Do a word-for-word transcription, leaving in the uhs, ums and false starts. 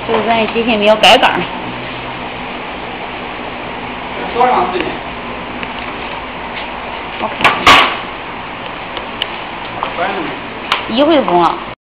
就是咱机器没有改缸。 多长时间？ 我看看。一回工了。